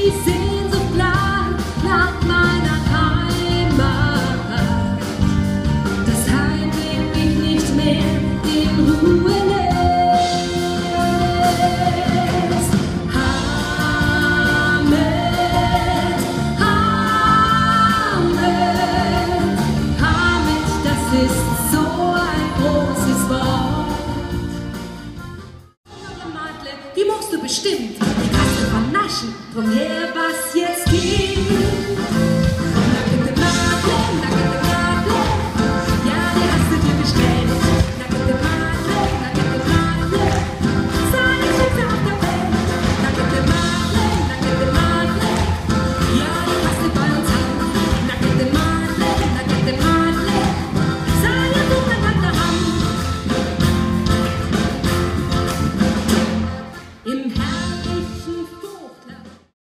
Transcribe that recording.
die Sehnsucht nach meiner Heimat. Das Heimweg mich nicht mehr in Ruhe lässt. Hamid, Hamid, Hamid, das ist so ein großes Wort. Die magst du bestimmt.